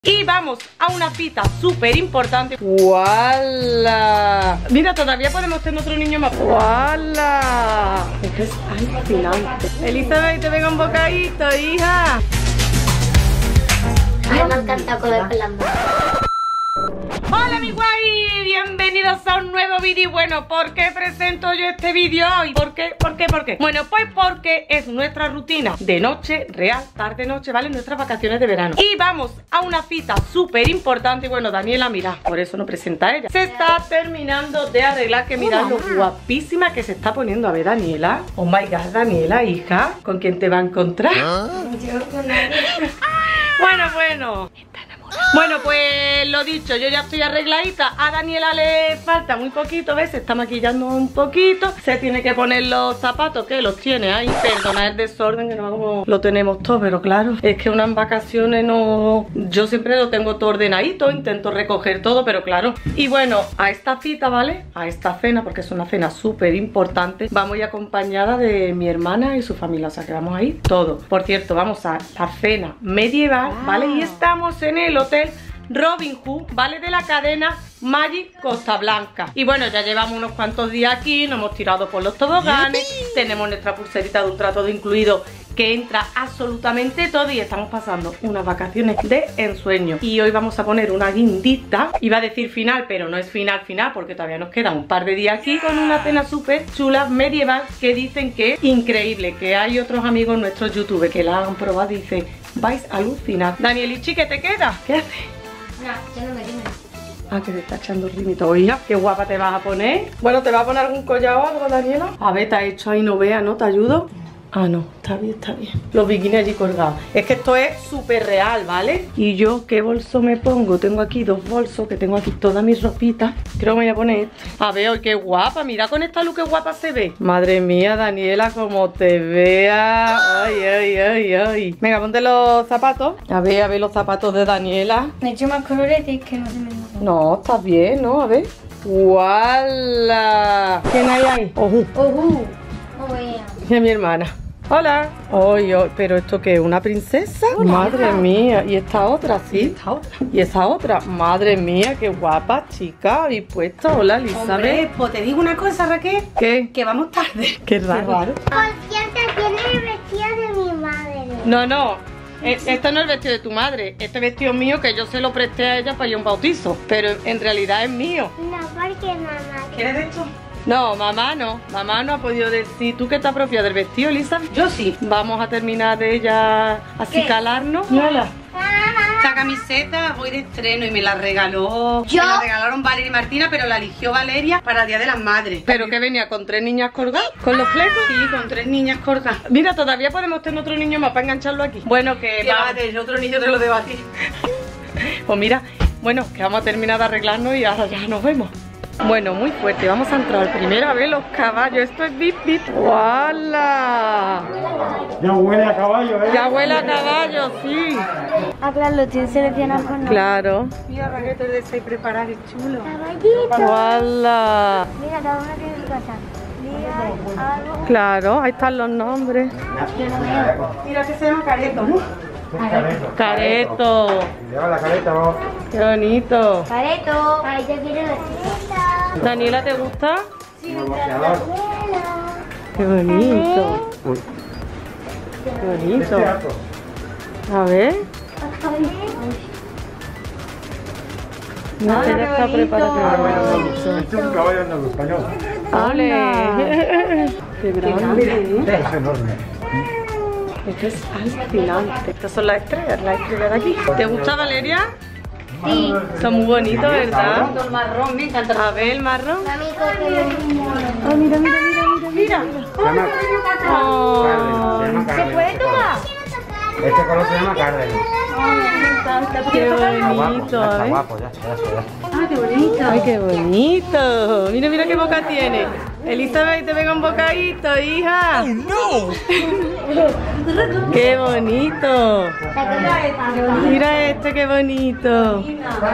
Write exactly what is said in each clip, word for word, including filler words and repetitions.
Y vamos a una cita súper importante. ¡Wala! Mira, todavía podemos tener otro niño más. ¡Wala! Esto es alucinante. Elizabeth, te venga un bocadito, hija. Ay, me encanta comer con las manos. Hola mi guay, bienvenidos a un nuevo vídeo. Y bueno, ¿por qué presento yo este vídeo hoy? ¿Por qué? ¿Por qué? ¿Por qué? Bueno, pues porque es nuestra rutina de noche, real, tarde, noche, ¿vale? Nuestras vacaciones de verano. Y vamos a una cita súper importante. Y bueno, Daniela, mira, por eso no presenta a ella. Se está terminando de arreglar, que mirad lo guapísima que se está poniendo. A ver, Daniela. Oh my god, Daniela, hija, ¿con quién te va a encontrar? Yo con nadie. Bueno, bueno. Bueno, pues lo dicho, yo ya estoy arregladita. A Daniela le falta muy poquito, ¿ves? Se está maquillando un poquito. Se tiene que poner los zapatos, que los tiene ahí. Perdona el desorden, que no como lo tenemos todo, pero claro, es que unas vacaciones no... Yo siempre lo tengo todo ordenadito, intento recoger todo, pero claro. Y bueno, a esta cita, ¿vale? A esta cena, porque es una cena súper importante, vamos a ir acompañada de mi hermana y su familia, o sea que vamos a ir todos. Por cierto, vamos a la cena medieval, ¿vale? Y estamos en el hotel Robin Hood, ¿vale? De la cadena Magic Costa Blanca. Y bueno, ya llevamos unos cuantos días aquí, nos hemos tirado por los toboganes, tenemos nuestra pulserita de un trato de incluido que entra absolutamente todo y estamos pasando unas vacaciones de ensueño. Y hoy vamos a poner una guindita, iba a decir final, pero no es final final porque todavía nos queda un par de días aquí, con una cena súper chula medieval que dicen que es increíble, que hay otros amigos nuestros youtubers que la han probado y dicen, vais a alucinar. Danielichi, ¿qué te queda? ¿Qué haces? No, yo no me rime. Ah, que te está echando rimito. Oiga, qué guapa te vas a poner. Bueno, ¿te vas a poner algún collar o algo, Daniela? A ver, te has hecho ahí, no veas, ¿no? ¿Te ayudo? Ah, no, está bien, está bien. Los bikinis allí colgados. Es que esto es súper real, ¿vale? Y yo, ¿qué bolso me pongo? Tengo aquí dos bolsos, que tengo aquí todas mis ropitas. Creo que me voy a poner este. A ver, hoy qué guapa. Mira con esta luz qué guapa se ve. Madre mía, Daniela, como te vea. Ay, ay, ay, ay. Venga, ponte los zapatos. A ver, a ver los zapatos de Daniela. Me he hecho más colores y es que no se me nota. No, estás bien, ¿no? A ver. ¡Wala! ¿Quién hay ahí? Ojú. Ojú. Oh, yeah. Es mi hermana. Hola. Oye, oh, pero esto qué es, ¿una princesa? Una Madre hija. mía. ¿Y esta otra? Sí. ¿Y esta otra? ¿Y esa otra? Madre mía, qué guapa, chica. ¿Habéis puesto? Hola, Elizabeth. Hombre, pues te digo una cosa, Raquel, ¿Qué? que vamos tarde. Qué raro. Por cierto, tiene el vestido de mi madre. No, no. E- Este no es el vestido de tu madre. Este vestido es mío, que yo se lo presté a ella para ir a un bautizo. Pero en realidad es mío. No, porque mamá. ¿Quieres de esto? No, mamá no. Mamá no ha podido decir. ¿Tú qué te apropias del vestido, Elisa? Yo sí. Vamos a terminar de ella acicalarnos. Hola. Esta camiseta voy de estreno y me la regaló. ¿Yo? Me la regalaron Valeria y Martina, pero la eligió Valeria para el Día de las Madres. ¿Pero que venía con tres niñas colgadas? ¿Con los flecos? Sí, con tres niñas colgadas. Mira, todavía podemos tener otro niño más para engancharlo aquí. Bueno, que va. Llévate, el otro niño te lo debo a ti. Pues mira, bueno, que vamos a terminar de arreglarnos y ahora ya nos vemos. Bueno, muy fuerte, vamos a entrar primero a ver los caballos. Esto es bip bip. ¡Wala! Ya huele a caballo, ¿eh? Ya huele a caballo, sí. Ah, claro, lo tienes seleccionado con Claro. Mira, Raquel, te de seis preparar, es chulo. caballito. ¡Wala! Mira, cada uno tiene su cosa. Mira, algo. Claro, ahí están los nombres. Yo no veo. Mira, que se llama Careto, ¿no? Careto. Lleva la careta, vamos. Qué bonito. Careto. Ay, yo quiero vestirla. Daniela, ¿te gusta? Sí, Un boxeador. Qué bonito. Uy, Qué este bonito. alto. A ver. No, que ya está preparada. Este es un caballo andaluz español. ¡Ale! ¡Qué grande! Es enorme. Esto es alucinante. Estas son las estrellas, las estrellas de aquí. ¿Te gusta, Valeria? Sí. Son muy bonitos, ¿verdad? El marrón, me encanta. A ver el marrón. Mami, cógelo. Oh, mira, mira, mira, mira, mira. Se llama, Oh. se llama ¿Se Carden. puede tomar? Este color se llama Carden. Qué Está guapo, bonito, ya está ¿eh? guapo, ya, ya, ya. Ah, qué bonito. Ay, qué bonito. Mira, mira qué boca tiene. Elizabeth, te venga un bocadito, hija. Qué bonito. Mira este, qué bonito.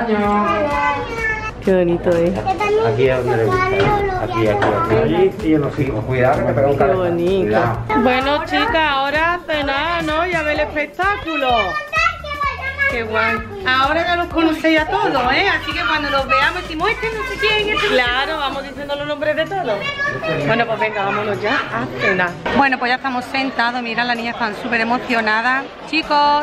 Qué bonito es. Aquí es donde le gusta. Aquí, aquí, aquí. Allí sí, en los hijos. Cuidado que me pega un Qué cabezazo. bonito. Cuidado. Bueno, chicas, ahora a cenar, ¿no? Y a ver el espectáculo. Qué guay. Ahora ya los conocéis a todos, ¿eh? Así que cuando los veamos decimos, este no sé quién, este. Claro, vamos diciendo los nombres de todos. Bueno, pues venga, vámonos ya a cenar. Bueno, pues ya estamos sentados, mira, las niñas están súper emocionadas. Chicos.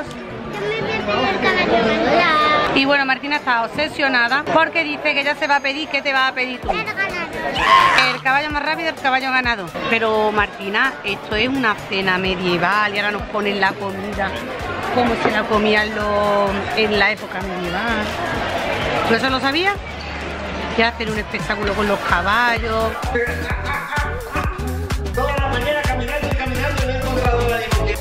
Y bueno, Martina está obsesionada porque dice que ella se va a pedir. ¿Qué te va a pedir tú? El caballo más rápido, el caballo ganado. Pero Martina, esto es una cena medieval y ahora nos ponen la comida como se la comían los, en la época medieval. ¿Tú eso lo sabías? Que hacen un espectáculo con los caballos. Toda la mañana caminando y caminando y no he encontrado la discoteca.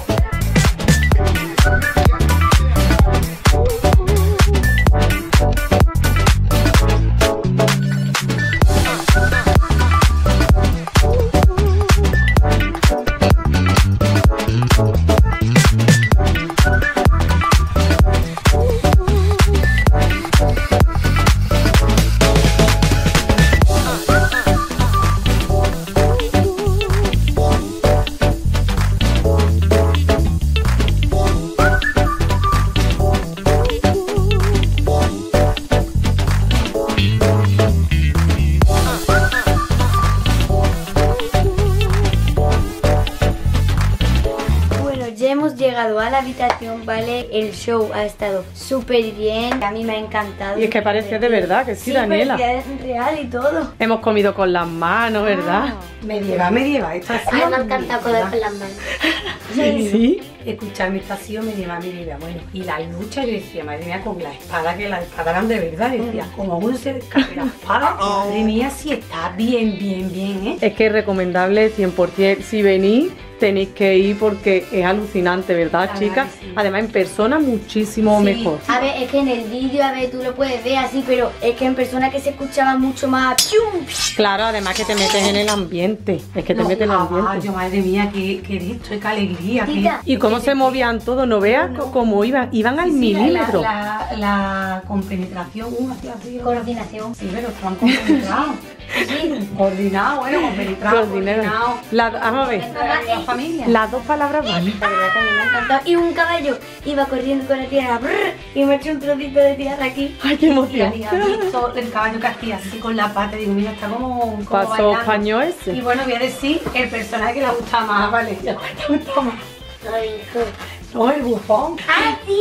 Llegado a la habitación, ¿vale? El show ha estado súper bien, a mí me ha encantado. Y es que parece de verdad que sí, sí, Daniela. Es real y todo. Hemos comido con las manos, ¿verdad? Medieval, medieval. Esto ha sido Ay, me ha encantado comer con las manos. Sí. ¿Sí? Escuchadme, esto ha sido medieval, medieval. Bueno, y la lucha, yo decía, madre mía, con la espada, que las espadas eran de verdad. Decía, como uno se descarga la espada, madre mía, si está bien, bien, bien, ¿eh? Es que es recomendable cien por cien. Si venís, tenéis que ir porque es alucinante, ¿verdad, La chicas? verdad que sí. Además, en persona muchísimo Sí. mejor. A ver, es que en el vídeo, a ver, tú lo puedes ver así, pero es que en persona que se escuchaba mucho más. ¡Pium! Claro, además que te metes en el ambiente. Es que te No, metes en el ambiente. caballo, madre mía, qué, qué de esto, qué alegría. qué- Tita. Y cómo se movían todos, no veas No. cómo iban, iban al Sí, sí, la- milímetro. La, la, la compenetración, uno hacía así. otro- Coordinación. Sí, pero estaban compenetrados. Sí, coordinados, bueno, compenetrados, Coordinado. coordinados. La- vamos a ver, La familia. las dos palabras van. La verdad que a mí me ha encantado. Y un caballo iba corriendo con la tierra brrr, y me echó un trocito de tierra aquí. Ay, qué Y emoción. había visto el caballo que hacía así con la pata, digo, mira, está como, como Paso bailando. español ese. Y bueno, voy a decir el personaje que le gusta más, vale, ¿cuál te gusta más? Ay, hijo. No, el bufón. Ah, sí,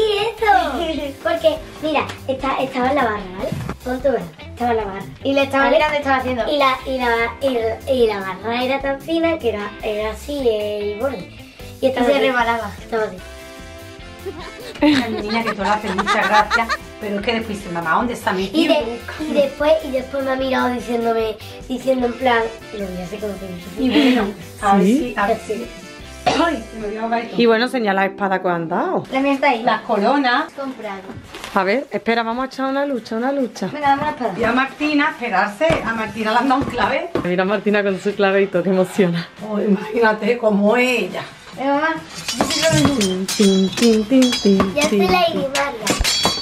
eso. Porque, mira, está, estaba en la barra, ¿vale? Ponte bueno, estaba en la barra. Y le estaba mirando, estaba haciendo. Y la, y, la, y, la, y la barra era tan fina que era, era así el borde. Y estaba se rebalaba. Estaba así. La niña que tú la haces, muchas gracias. Pero es que después dice, mamá, ¿dónde está mi Y, tío? de, y después y después me ha mirado diciéndome, diciendo en plan, lo voy a hacer como que Y bueno, a ver ¿Sí? si, a ver si. Ay, se me olvidó hablar esto. Y bueno, señala la espada que han dado. La mía está ahí. Las coronas. Comprado. A ver, espera, vamos a echar una lucha, una lucha. Venga, dame la espada. Y a Martina, esperarse, a Martina le han dado un clave. Mira Martina con su claveito, que emociona. Oh, imagínate cómo es ella. Venga, mamá. Yo soy Robin Hood. Tin, tin, tin, tin, tin, Ya soy tin. Lady Maria.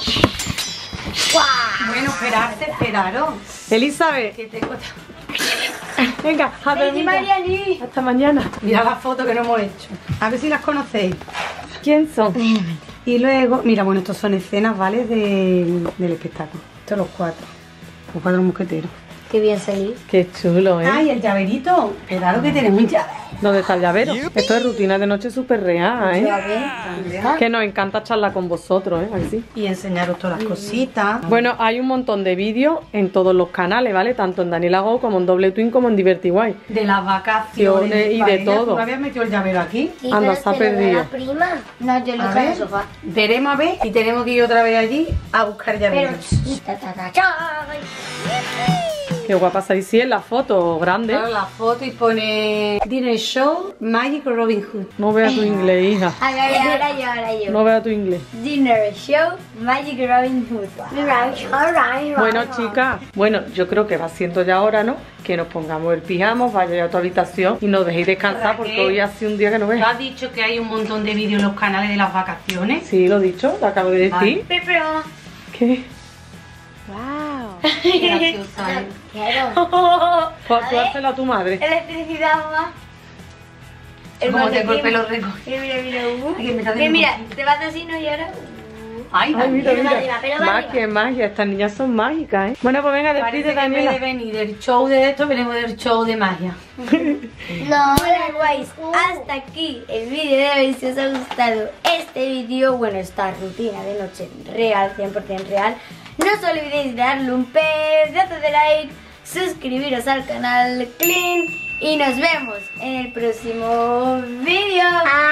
Bueno, esperarse, esperaros. Elizabeth, Que tengo... venga, a Lady dormir. Maria Lee. Hasta mañana. Mira las fotos que no hemos hecho. A ver si las conocéis. ¿Quién son? Y luego, mira, bueno, estos son escenas, ¿vale? De, del espectáculo. Estos los cuatro. Los cuatro mosqueteros. Qué bien salí. Qué chulo, ¿eh? Ay, el llaverito. Claro que tenemos un llavero. ¿Dónde está el llavero? Esto es rutina de noche súper real, ¿eh? Que nos encanta charlar con vosotros, ¿eh? Así. Y enseñaros todas las cositas. Bueno, hay un montón de vídeos en todos los canales, ¿vale? Tanto en Daniela Go como en Doble Twin como en Divertiguay. De las vacaciones Y de Valeria, todo. ¿Tú habías metido el llavero aquí? ¿Y Anda, pero se ha te lo de perdido. la prima? No, yo lo A dejé en ver. el sofá. Veremos a ver y tenemos que ir otra vez allí a buscar Pero... llaveros. ta, ta, ta, cha. Qué guapa salís, sí, en la foto grande. Claro, la foto y pone Dinner Show Magic Robin Hood. No vea tu inglés, hija. A ver, ahora yo, ahora yo. No vea tu inglés. Dinner Show Magic Robin Hood. Bueno, chicas, bueno, yo creo que va siendo ya hora, ¿no? Que nos pongamos el pijama, vaya a tu habitación y nos dejéis descansar porque Raquel, hoy ha sido un día que no ¿Tú veas. has dicho que hay un montón de vídeos en los canales de las vacaciones? Sí, lo he dicho, lo acabo de decir. Pero, pero, mamá. ¿Qué? Qué graciosa, ¿eh? Claro. Pues tú hárselo a tu madre. Electricidad, mamá. Como tengo el mannequin. pelo recogido. Mira, mira, mira. Uh. Ay, que me está Mira, haciendo mira, un poquito. te vas así, ¿no? Y ahora... uh. Ay, Ay, mira, Pero va mira. arriba, pero va Magia, arriba. magia. Estas niñas son mágicas, ¿eh? Bueno, pues venga, Parece despide, que en vez Daniela. de venir del show de esto, venimos del show de magia. No, bueno, guays, hasta aquí el vídeo de hoy. Si os ha gustado este vídeo, bueno, esta rutina de noche real, cien por cien real, no os olvidéis de darle un pedazo de like, suscribiros al canal Clean y nos vemos en el próximo vídeo.